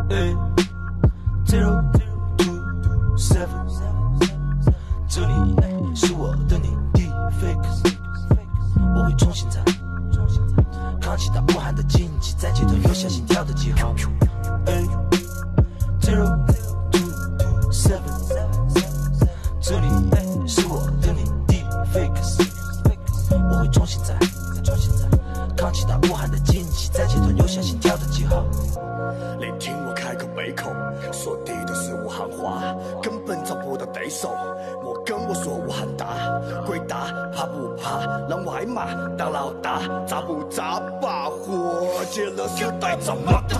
027，这里是我的领地 ，fake， 我会重新在，扛起大武汉的荆棘，在街头留下心跳的记号。027，这里是我的领地 ，fake， 我会重新在，扛起大武汉的荆棘，在街头留下心跳的记号。 你听我开口闭口，说的都是武汉话，根本找不到对手。莫跟我说武汉大，鬼大怕不怕？让外码当老大，炸不炸？把火接了就带走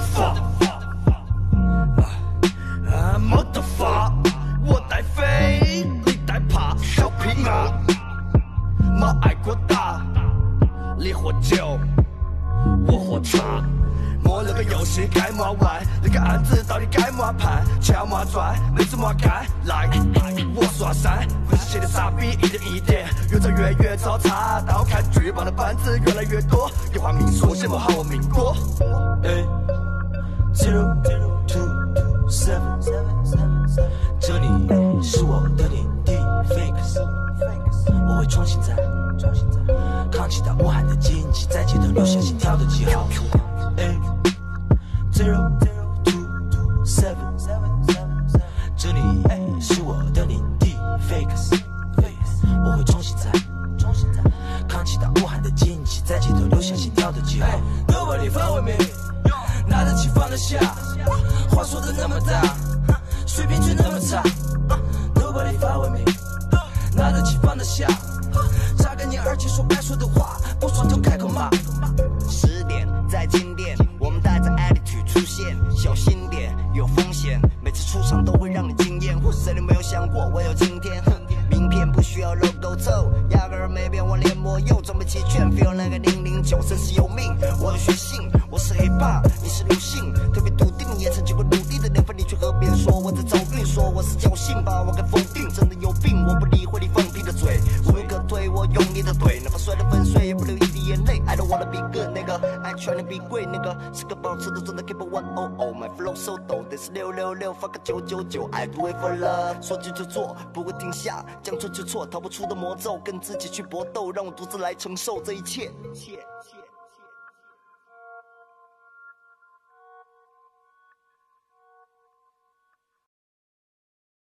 motherfucker，motherfucker，我带飞，你带怕，小屁啊，没挨过打，你喝酒，我喝茶。摸那个游戏该么玩，那个案子到底该么判，钱么赚，妹子么干，来，我刷山，故事写的傻逼一点一点，越走越糟蹋，但我看剧本的班子越来越多，有话明说，先不喊我民国。 027，这里是我的领地 ，fake， 我会重新在，扛起大武汉的荆棘，在街头留下心跳的记号。027，这里是我的领地 ，fake， 我会重新在，扛起大武汉的荆棘，在街头留下心跳的记号。Nobody fuck with me， 拿得起放得下，话说的那么大，水平却那么差。Nobody fuck with me， 拿得起放得下，榨干你而且说该说的话，不爽就开口骂。 10点在金店，我们带着 attitude 出现，小心点，有风险。每次出场都会让你惊艳，或是你没有想过我有今天。名片不需要 logo 凑，压根儿没变，我连摸又装备齐全 ，feel 那个009，生死有命。我的血性，我是 hiphop， 你是流星，特别笃定，也曾经过努力的年份，你却和别人说我在走运，说我是侥幸，把我给否定，真的有病，我不理会你放屁的嘴，无路可退，我用力的怼，哪怕摔得粉碎，也不流一滴眼泪。I don't wanna be good， 那个 I tryna be great， 那个是个保持的真的 keep it 100，my flow so dope， this 666 fuck 999，I do it for love， 说做就做，不会停下，将错就错，逃不出的魔咒，跟自己去搏斗，让我独自来承受这一切。